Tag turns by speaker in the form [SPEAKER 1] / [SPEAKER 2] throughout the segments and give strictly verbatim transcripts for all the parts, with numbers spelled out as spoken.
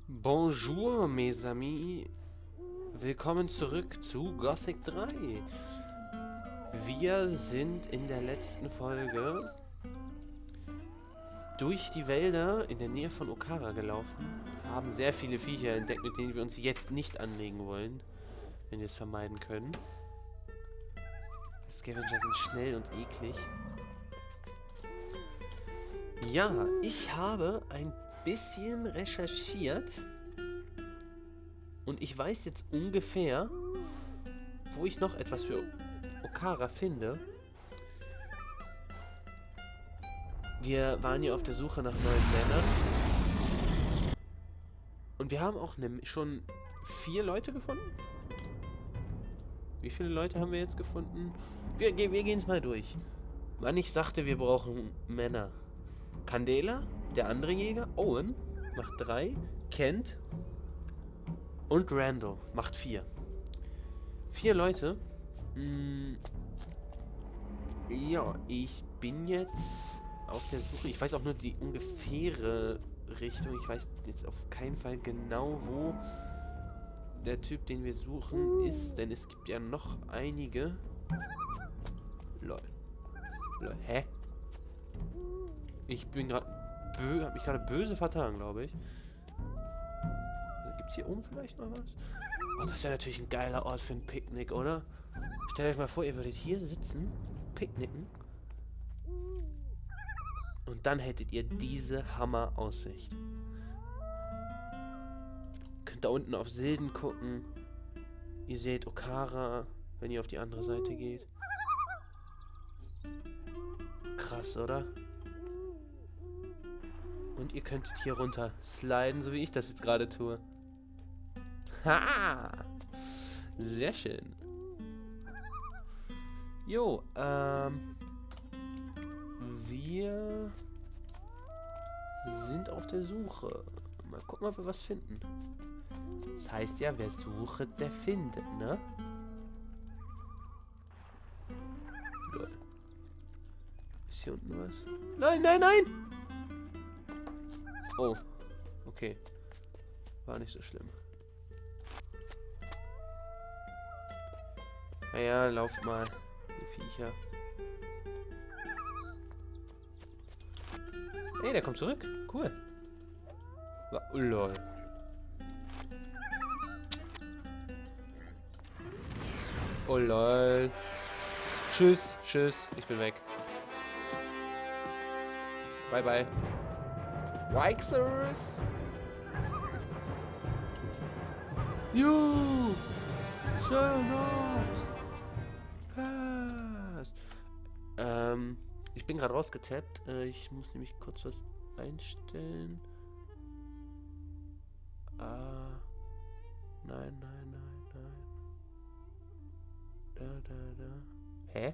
[SPEAKER 1] Bonjour, mes amis. Willkommen zurück zu Gothic drei. Wir sind in der letzten Folge durch die Wälder in der Nähe von Okara gelaufen, haben sehr viele Viecher entdeckt, mit denen wir uns jetzt nicht anlegen wollen, wenn wir es vermeiden können. Scavenger sind schnell und eklig. Ja, ich habe ein bisschen recherchiert und ich weiß jetzt ungefähr, wo ich noch etwas für Okara finde. Wir waren ja auf der Suche nach neuen Männern und wir haben auch ne, schon vier Leute gefunden. Wie viele Leute haben wir jetzt gefunden? Wir, wir gehen es mal durch. Mann, ich sagte, wir brauchen Männer. Candela, der andere Jäger, Owen, macht drei, Kent und Randall macht vier. Vier Leute. Hm. Ja, ich bin jetzt auf der Suche. Ich weiß auch nur die ungefähre Richtung. Ich weiß jetzt auf keinen Fall genau, wo der Typ, den wir suchen, ist. Denn es gibt ja noch einige. Lol. Lol. Hä? Ich bin gerade bö... Hab mich gerade böse vertan, glaube ich. Gibt's hier oben vielleicht noch was? Oh, das wäre natürlich ein geiler Ort für ein Picknick, oder? Stellt euch mal vor, ihr würdet hier sitzen, picknicken. Und dann hättet ihr diese Hammer-Aussicht. Könnt da unten auf Silden gucken. Ihr seht Okara, wenn ihr auf die andere Seite geht. Krass, oder? Und ihr könntet hier runter sliden, so wie ich das jetzt gerade tue. Ha! Sehr schön. Jo, ähm... wir sind auf der Suche. Mal gucken, ob wir was finden. Das heißt ja, wer sucht, der findet, ne? Lol. Ist hier unten was? Nein, nein, nein! Oh, okay. War nicht so schlimm. Naja, lauft mal, die Viecher. Ey, der kommt zurück. Cool. Oh, lol. Oh, lol. Tschüss, tschüss. Ich bin weg. Bye, bye. Wixers! You! Shall not pass! Ähm, ich bin gerade rausgetappt. Äh, ich muss nämlich kurz was einstellen. Ah. Nein, nein, nein, nein. Da, da, da. Hä?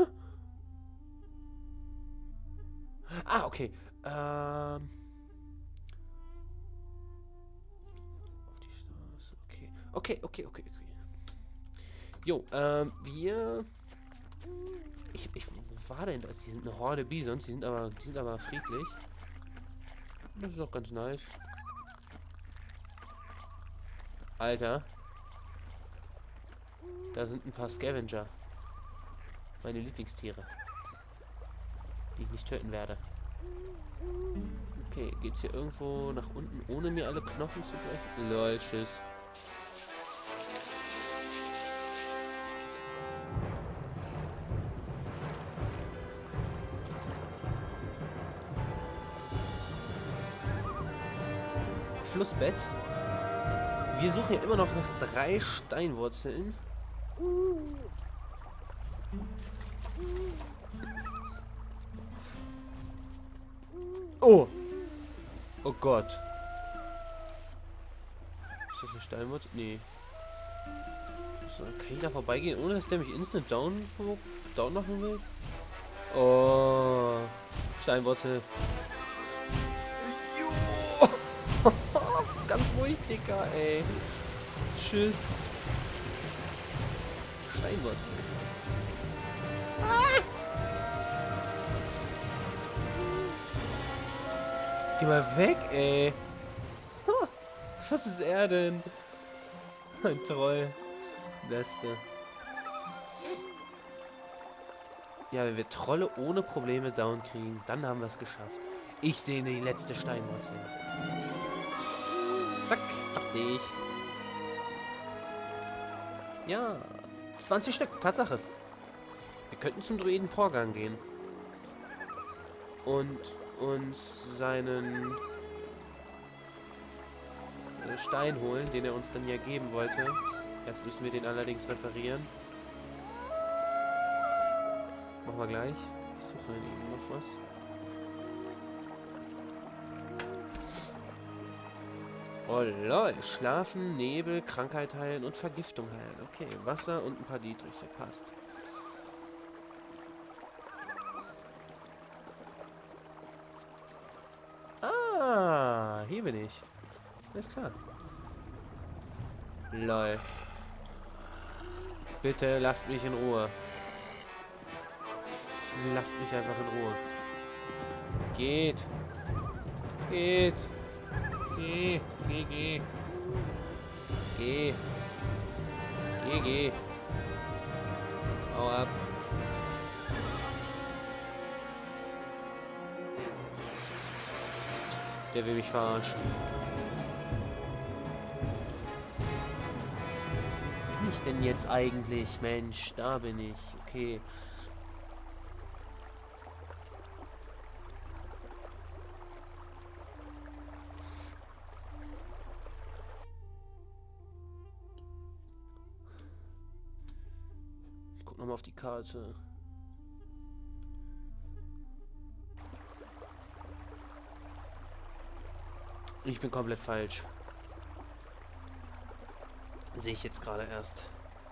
[SPEAKER 1] Ah, okay. Ähm. Auf die Straße. Okay. Okay, okay, okay, okay. Jo, ähm, wir. Ich, ich, wo war denn das? Die sind eine Horde Bisons, die sind aber, die sind aber friedlich. Das ist auch ganz nice. Alter. Da sind ein paar Scavenger. Meine Lieblingstiere. Die ich nicht töten werde. Okay, geht's hier irgendwo nach unten, ohne mir alle Knochen zu brechen? Lol, tschüss. Flussbett. Wir suchen ja immer noch nach drei Steinwurzeln. Oh! Oh Gott. Ist das eine Steinwurzel? Nee. So, kann ich da vorbeigehen, ohne dass der mich instant down, down machen will? Oh. Steinwurzel. Jo. Ganz ruhig, Dicker, ey. Tschüss. Steinwurzel. Ah. Geh mal weg, ey. Was ist er denn? Ein Troll. Beste. Ja, wenn wir Trolle ohne Probleme down kriegen, dann haben wir es geschafft. Ich sehe die letzte Steinwurzel. Zack, hab dich. Ja, zwanzig Stück, Tatsache. Wir könnten zum Druiden Porgan gehen. Und uns seinen Stein holen, den er uns dann ja geben wollte. Erst müssen wir den allerdings reparieren. Machen wir gleich. Ich suche in noch was. Oh lol. Schlafen, Nebel, Krankheit heilen und Vergiftung heilen. Okay, Wasser und ein paar Dietriche. Passt. Ah, hier bin ich. Alles klar. Lol. Bitte lasst mich in Ruhe. Lasst mich einfach in Ruhe. Geht. Geht. Geh. Geh, geh. Geh. Geh, geh. Hau ab. Der will mich verarschen. Wo bin ich denn jetzt eigentlich? Mensch, da bin ich. Okay. Ich guck nochmal auf die Karte. Ich bin komplett falsch. Sehe ich jetzt gerade erst.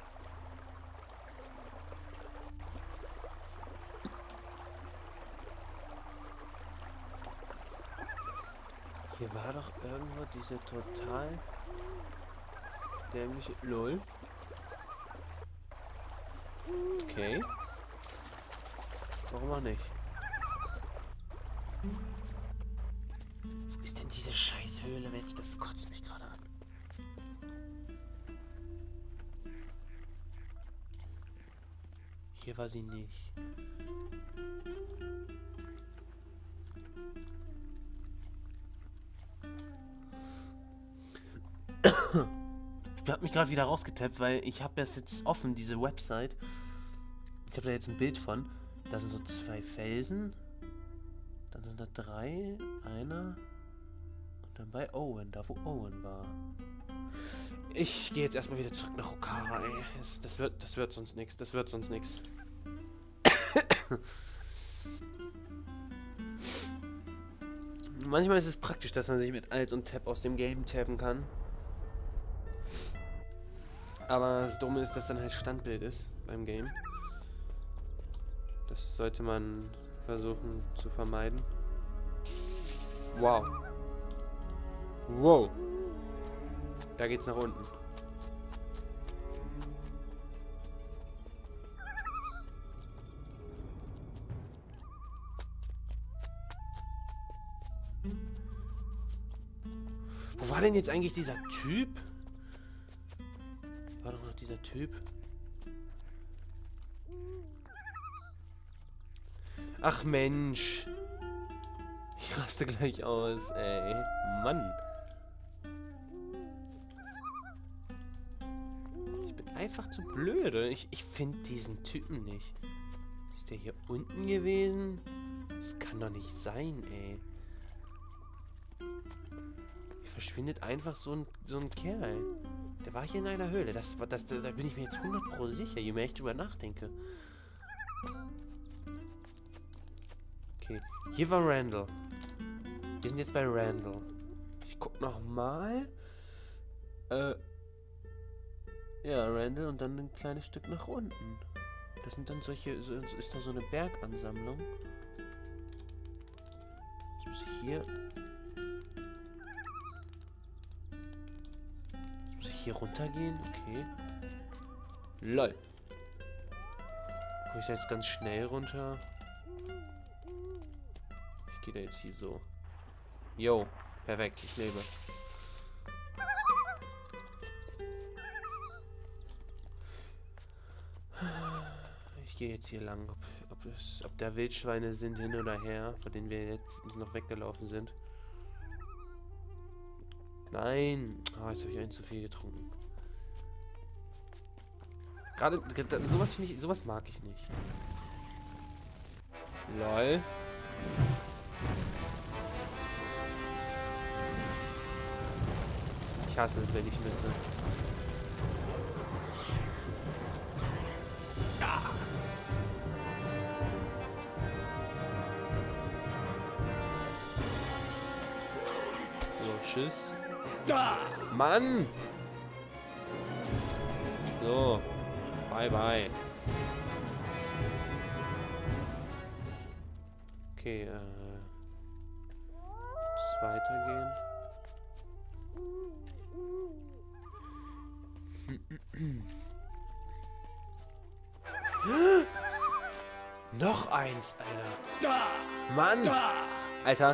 [SPEAKER 1] Hier war doch irgendwo diese total dämliche... LOL. Okay. Warum auch nicht? Was ist denn diese Scheißhöhle, Mensch? Das kotzt mich gerade an. Hier war sie nicht. Ich habe mich gerade wieder rausgetappt, weil ich habe das jetzt offen, diese Website. Ich habe da jetzt ein Bild von. Da sind so zwei Felsen. Dann sind da drei. Einer. Und dann bei Owen, da wo Owen war. Ich gehe jetzt erstmal wieder zurück nach Okara, ey. Das, das, wird, das wird sonst nichts. Das wird sonst nichts. Manchmal ist es praktisch, dass man sich mit Alt und Tab aus dem Game tappen kann. Aber das Dumme ist, dass dann halt Standbild ist beim Game. Das sollte man versuchen zu vermeiden. Wow. Wow. Da geht's nach unten. Wo war denn jetzt eigentlich dieser Typ? War doch noch dieser Typ. Ach Mensch. Ich raste gleich aus, ey. Mann. Ich bin einfach zu blöde. Ich, ich finde diesen Typen nicht. Ist der hier unten gewesen? Das kann doch nicht sein, ey. Hier verschwindet einfach so ein, so ein Kerl. Der war hier in einer Höhle. Das, das, das, da bin ich mir jetzt hundert Prozent sicher, je mehr ich drüber nachdenke. Okay, hier war Randall. Wir sind jetzt bei Randall. Ich guck noch mal. Äh. Ja, Randall und dann ein kleines Stück nach unten. Das sind dann solche... So, ist da so eine Bergansammlung. Jetzt muss ich hier... Jetzt muss ich hier runtergehen. Okay. Lol. Komme ich da jetzt ganz schnell runter? Ich gehe da jetzt hier so. Jo, perfekt, ich lebe. ich gehe jetzt hier lang. Ob, ob, es, ob da Wildschweine sind, hin oder her, von denen wir jetzt noch weggelaufen sind. Nein. Oh, jetzt habe ich einen zu viel getrunken. Gerade sowas finde ich, sowas mag ich nicht. Lol. Ich hasse es, wenn ich misse. Ja. So, tschüss. Ja. Mann! So. Bye, bye. Okay, äh... muss weitergehen. Noch eins, Alter. Mann! Alter.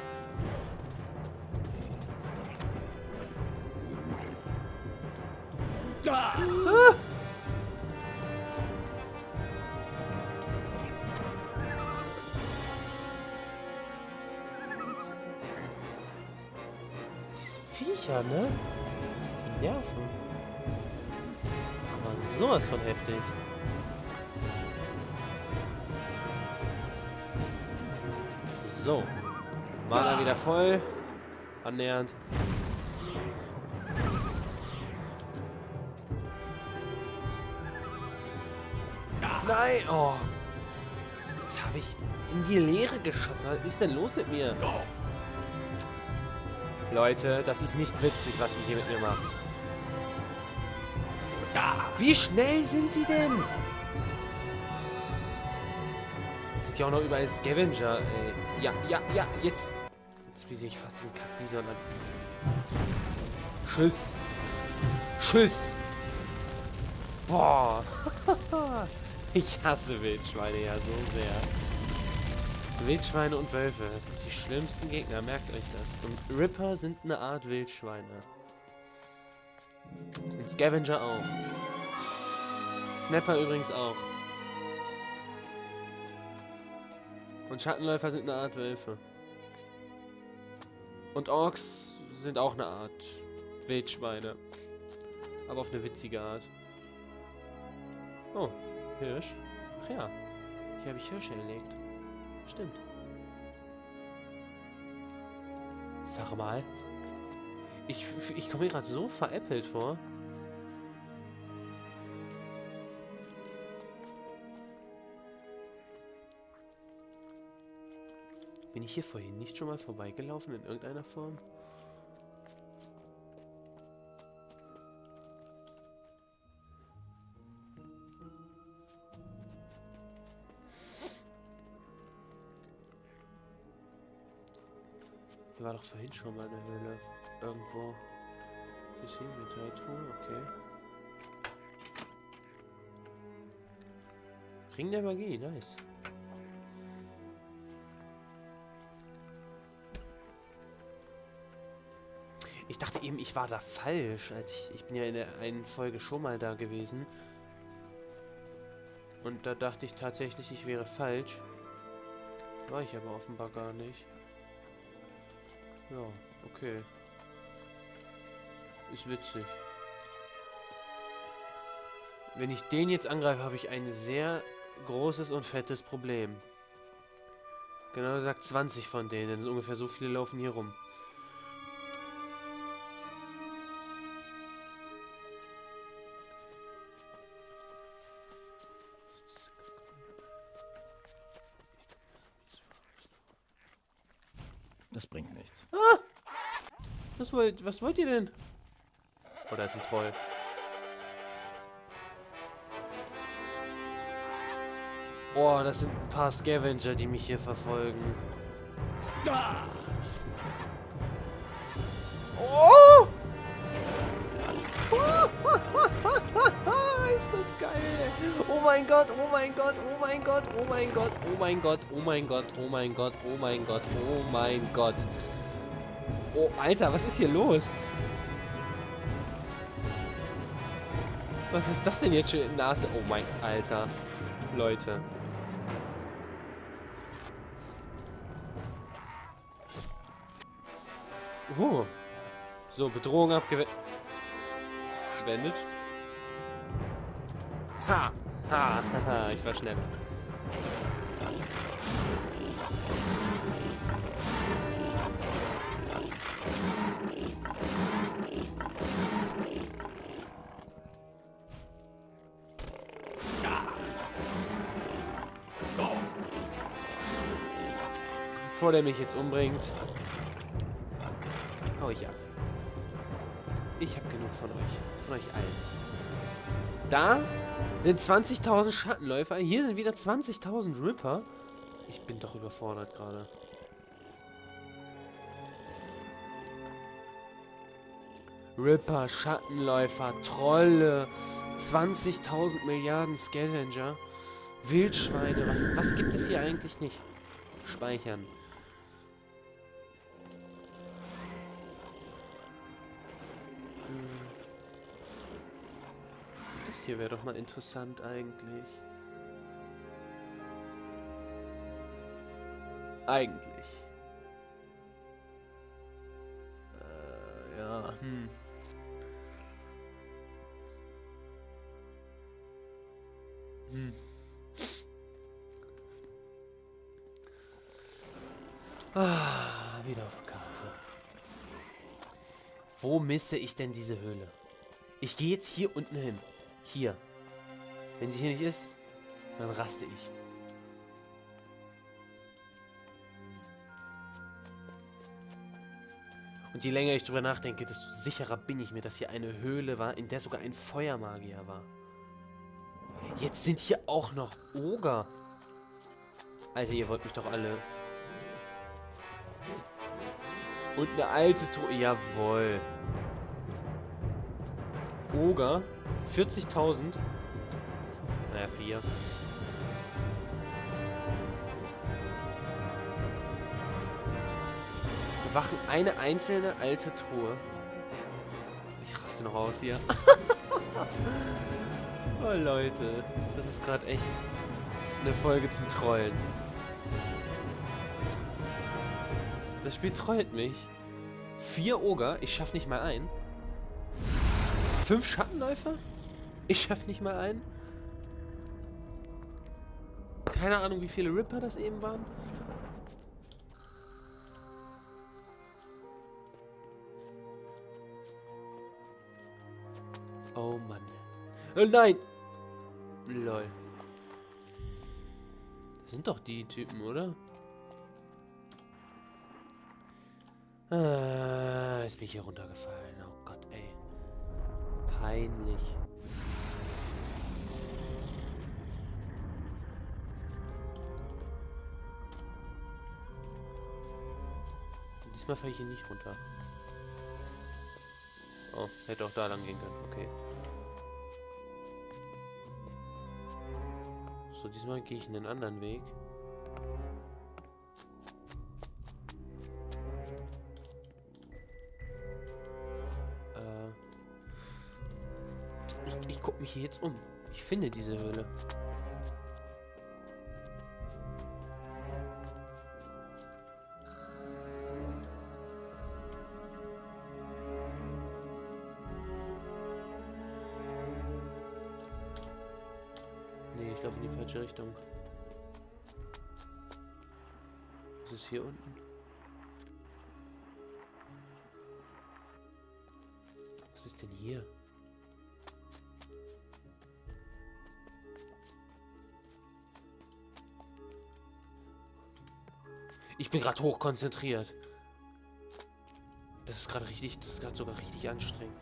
[SPEAKER 1] Ah! Viecher, ne? Die nerven. Aber sowas von heftig. So. Mana wieder voll. Annähernd. Nein! Oh. Jetzt habe ich in die Leere geschossen. Was ist denn los mit mir? Leute, das ist nicht witzig, was ihr hier mit mir macht. Wie schnell sind die denn? Jetzt sind ja auch noch überall Scavenger, ey. Ja, ja, ja, jetzt. Jetzt wie sehe ich fast diesen Kackbison an. Tschüss. Tschüss. Boah. Ich hasse Wildschweine ja so sehr. Wildschweine und Wölfe, das sind die schlimmsten Gegner, merkt euch das. Und Ripper sind eine Art Wildschweine. Und Scavenger auch. Snapper übrigens auch. Und Schattenläufer sind eine Art Wölfe. Und Orks sind auch eine Art Wildschweine. Aber auf eine witzige Art. Oh, Hirsch. Ach ja, hier habe ich Hirsche erlegt. Stimmt. Sag mal. Ich, ich komme mir gerade so veräppelt vor. Bin ich hier vorhin nicht schon mal vorbeigelaufen in irgendeiner Form? Hier war doch vorhin schon mal eine Höhle. Irgendwo. Ist hier Metalltruhe? Okay. Ring der Magie, nice. Ich dachte eben, ich war da falsch. Als ich, ich bin ja in der einen Folge schon mal da gewesen. Und da dachte ich tatsächlich, ich wäre falsch. War ich aber offenbar gar nicht. Ja, okay. Ist witzig. Wenn ich den jetzt angreife, habe ich ein sehr großes und fettes Problem. Genau gesagt zwanzig von denen. Ungefähr so viele laufen hier rum.
[SPEAKER 2] Das bringt nichts.
[SPEAKER 1] Ah! Was wollt, was wollt ihr denn? Oh, da ist ein Troll. Oh, das sind ein paar Scavenger, die mich hier verfolgen. Oh! Ist das geil! Oh mein Gott, oh mein Gott, oh mein Gott, oh mein Gott, oh mein Gott, oh mein Gott, oh mein Gott, oh mein Gott, oh mein Gott. Oh, Alter, was ist hier los? Was ist das denn jetzt für Nase? Oh mein Alter. Leute. Uh. So, Bedrohung abgewendet. Ha! Ha! Haha, ich war schneller. Bevor der mich jetzt umbringt, hau ich ab. Ich habe genug von euch. Von euch allen. Da sind zwanzigtausend Schattenläufer. Hier sind wieder zwanzigtausend Ripper. Ich bin doch überfordert gerade. Ripper, Schattenläufer, Trolle, zwanzigtausend Milliarden Scavenger, Wildschweine. Was, was gibt es hier eigentlich nicht? Speichern. Das hier wäre doch mal interessant eigentlich. Eigentlich. Äh, ja, hm. Hm. Ah, wieder auf Karte. Wo misse ich denn diese Höhle? Ich gehe jetzt hier unten hin. Hier. Wenn sie hier nicht ist, dann raste ich. Und je länger ich drüber nachdenke, desto sicherer bin ich mir, dass hier eine Höhle war, in der sogar ein Feuermagier war. Jetzt sind hier auch noch Oger. Alter, ihr wollt mich doch alle... Und eine alte Truhe. Jawohl. Oger. vierzigtausend. Naja, vier. Bewachen eine einzelne alte Truhe. Ich raste noch aus hier. Oh Leute. Das ist gerade echt eine Folge zum Trollen. Das Spiel trollt mich. Vier Oger, ich schaff nicht mal einen. Fünf Schattenläufer? Ich schaff nicht mal einen. Keine Ahnung, wie viele Ripper das eben waren. Oh Mann. Oh nein! Lol. Das sind doch die Typen, oder? Ah, jetzt bin ich hier runtergefallen. Oh Gott, ey. Peinlich. Diesmal falle ich hier nicht runter. Oh, hätte auch da lang gehen können. Okay. So, diesmal gehe ich einen anderen Weg. Ich, ich gucke mich hier jetzt um. Ich finde diese Höhle. Nee, ich laufe in die falsche Richtung. Was ist hier unten? Was ist denn hier? Ich bin gerade hoch konzentriert. Das ist gerade richtig, das ist gerade sogar richtig anstrengend.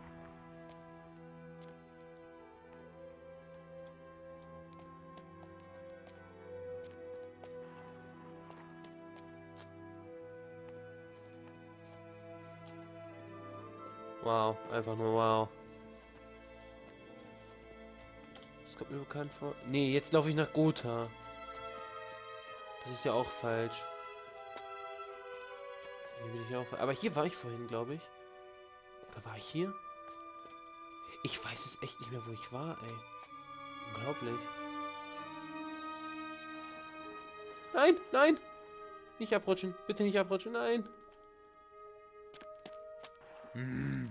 [SPEAKER 1] Wow, einfach nur wow. Das kommt mir bekannt vor. Nee, jetzt laufe ich nach Gotha. Das ist ja auch falsch. Hier bin ich auch. Aber hier war ich vorhin, glaube ich. Oder war ich hier? Ich weiß es echt nicht mehr, wo ich war, ey. Unglaublich. Nein, nein. Nicht abrutschen. Bitte nicht abrutschen. Nein. Hm.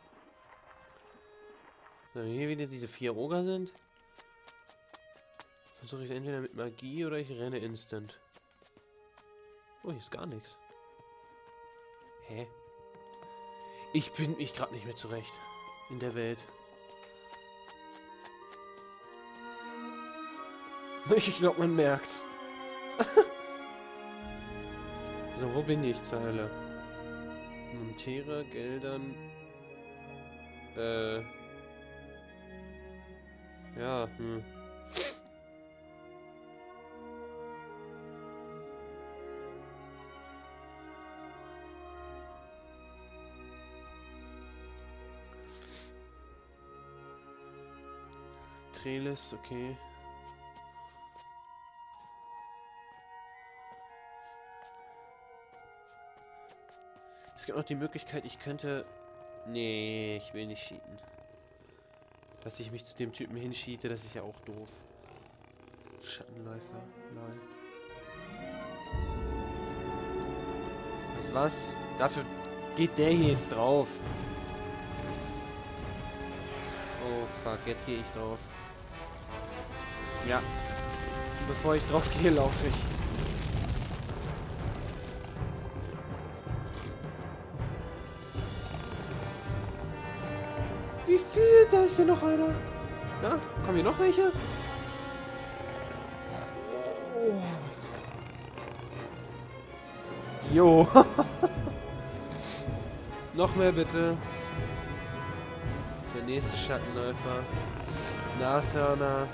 [SPEAKER 1] So, hier wieder diese vier Oger sind. Versuche ich entweder mit Magie oder ich renne instant. Oh, hier ist gar nichts. Hä? Ich bin mich gerade nicht mehr zurecht in der Welt. Ich glaube, man merkt's. So, wo bin ich, zur Hölle? Monterer, Geldern. Äh. Ja, hm. Trelis, okay. Es gibt noch die Möglichkeit, ich könnte... Nee, ich will nicht cheaten. Dass ich mich zu dem Typen hinschiete, das ist ja auch doof. Schattenläufer, lol. Weißt du was? Dafür geht der hier jetzt drauf. Oh fuck, jetzt gehe ich drauf. Ja. Bevor ich drauf gehe, laufe ich. Wie viel? Da ist hier noch einer. Na, kommen hier noch welche? Oh, das jo. Noch mehr bitte. Der nächste Schattenläufer. Nashörner.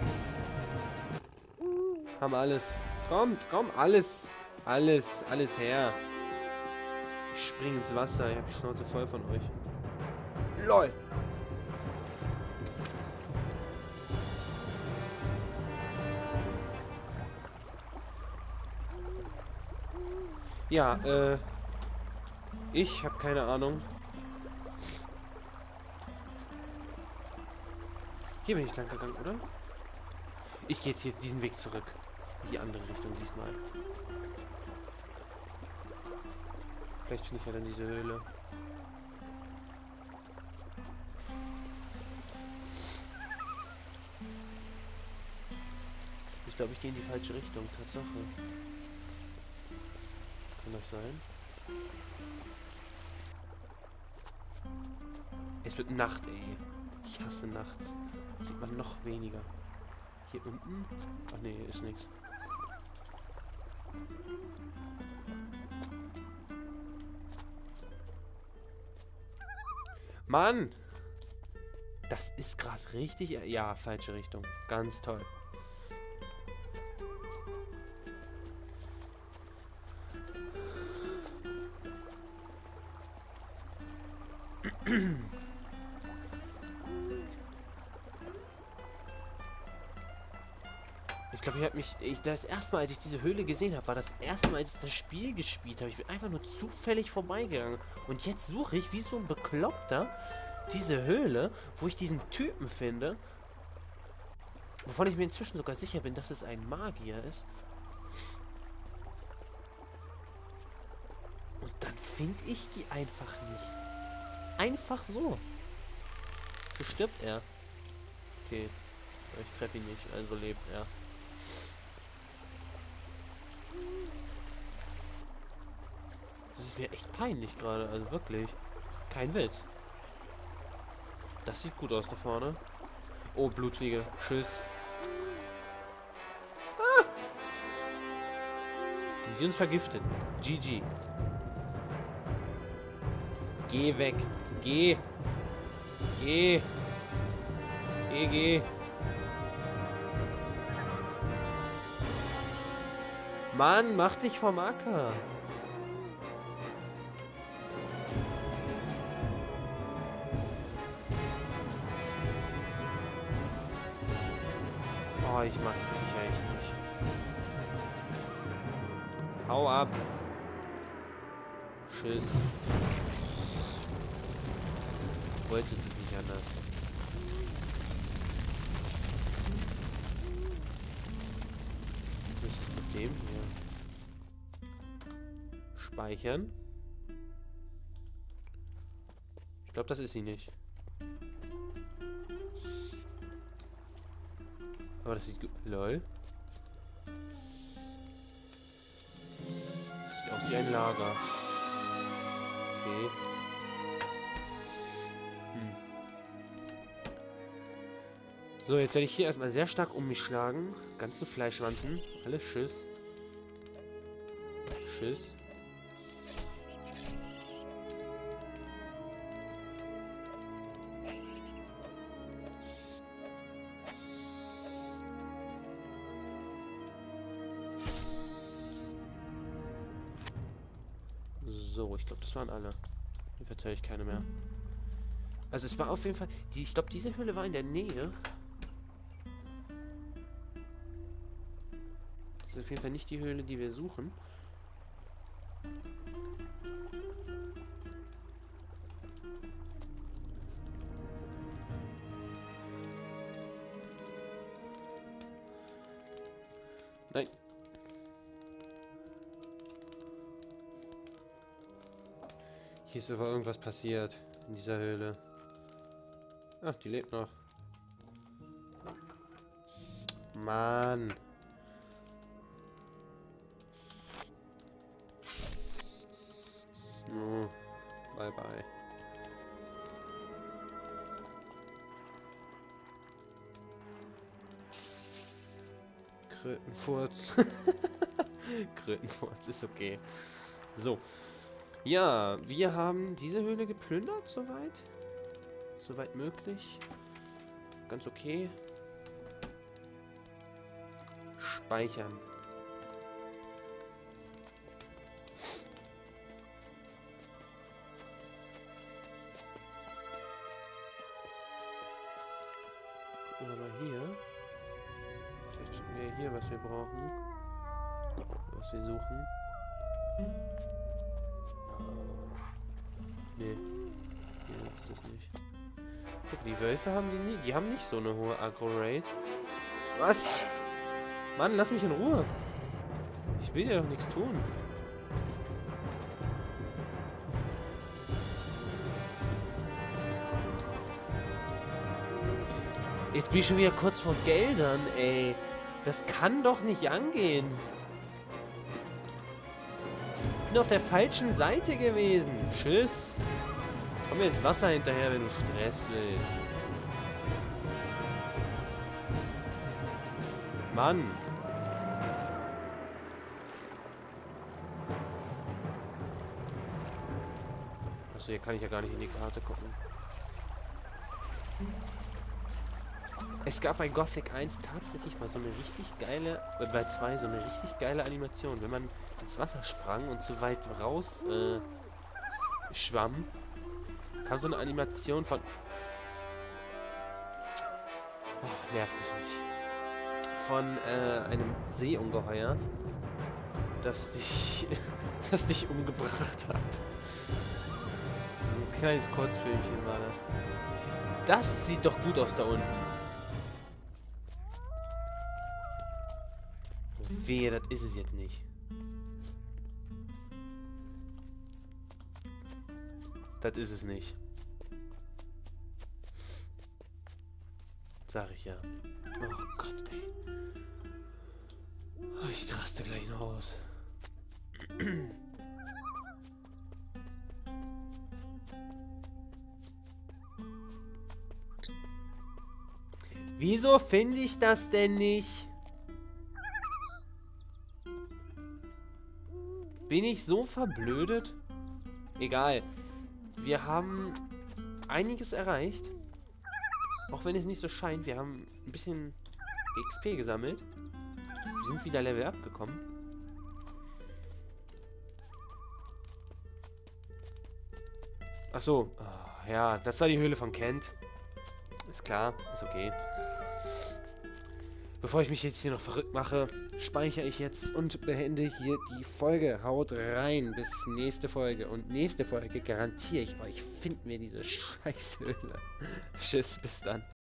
[SPEAKER 1] Haben alles. Kommt, komm, alles. Alles, alles her. Ich spring ins Wasser. Ich hab die Schnauze voll von euch. LOL. Ja, äh... ich habe keine Ahnung. Hier bin ich lang gegangen, oder? Ich gehe jetzt hier diesen Weg zurück. In die andere Richtung diesmal. Vielleicht finde ich ja dann diese Höhle. Ich glaube, ich gehe in die falsche Richtung. Tatsache. Kann das sein? Es wird Nacht, ey. Ich hasse nachts. Sieht man noch weniger. Hier unten? Ach nee, ist nichts. Mann! Das ist gerade richtig... Ja, falsche Richtung. Ganz toll. Ich glaube, ich habe mich... Ich, das erste Mal, als ich diese Höhle gesehen habe, war das erste Mal, als ich das Spiel gespielt habe. Ich bin einfach nur zufällig vorbeigegangen. Und jetzt suche ich, wie so ein Bekloppter, diese Höhle, wo ich diesen Typen finde. Wovon ich mir inzwischen sogar sicher bin, dass es ein Magier ist. Und dann finde ich die einfach nicht. Einfach so. So stirbt er. Okay. Ich treffe ihn nicht, also lebt er. Das ist mir echt peinlich gerade, also wirklich. Kein Witz. Das sieht gut aus da vorne. Oh, Blutfliege. Tschüss. Ah! Die uns vergiftet. G G. Geh weg. Geh. Geh. Geh, geh. Mann, mach dich vom Acker. Oh, ich mag die Viecher echt nicht. Hau ab. Tschüss. Wolltest es nicht anders. Was ist mit dem hier? Speichern. Ich glaube, das ist sie nicht. Aber das sieht gut. Lol. Das sieht aus wie ein Lager. Okay. Hm. So, jetzt werde ich hier erstmal sehr stark um mich schlagen. Ganze Fleischwanzen. Alles Schiss. Schiss. So, ich glaube, das waren alle. Hier verzeihe ich keine mehr. Also es war auf jeden Fall... Die, ich glaube, diese Höhle war in der Nähe. Das ist auf jeden Fall nicht die Höhle, die wir suchen. Nein. Hier ist aber irgendwas passiert in dieser Höhle. Ach, die lebt noch. Mann. Oh, bye bye. Krötenfurz. Krötenfurz ist okay. So. Ja, wir haben diese Höhle geplündert, soweit. Soweit möglich. Ganz okay. Speichern. Gucken wir mal hier. Vielleicht finden wir hier, was wir brauchen. Was wir suchen. Nee. Hier ist das nicht. Guck, die Wölfe haben die nie. Die haben nicht so eine hohe Agro-Rate. Was? Mann, lass mich in Ruhe. Ich will dir doch nichts tun. Jetzt bin ich schon wieder kurz vor Geldern, ey. Das kann doch nicht angehen. Ich bin auf der falschen Seite gewesen. Tschüss. Komm mir ins Wasser hinterher, wenn du Stress willst. Mann. Achso, hier kann ich ja gar nicht in die Karte gucken. Es gab bei Gothic eins tatsächlich mal so eine richtig geile, äh, bei zwei so eine richtig geile Animation. Wenn man ins Wasser sprang und zu weit raus äh, schwamm, kam so eine Animation von... Oh, nervt mich nicht. Von äh, einem Seeungeheuer, das dich, das dich umgebracht hat. So ein kleines Kurzfilmchen war das. Das sieht doch gut aus da unten. Wehe, das ist es jetzt nicht. Das ist es nicht. Sag ich ja. Oh Gott, ey. Oh, ich raste gleich noch aus. Wieso finde ich das denn nicht? Bin ich so verblödet? Egal. Wir haben einiges erreicht. Auch wenn es nicht so scheint. Wir haben ein bisschen X P gesammelt. Wir sind wieder Level abgekommen. Ach so. Oh, ja, das war die Höhle von Kent. Ist klar. Ist okay. Bevor ich mich jetzt hier noch verrückt mache, speichere ich jetzt und beende hier die Folge. Haut rein, bis nächste Folge. Und nächste Folge garantiere ich euch, finden wir diese Scheißhöhle. Tschüss, bis dann.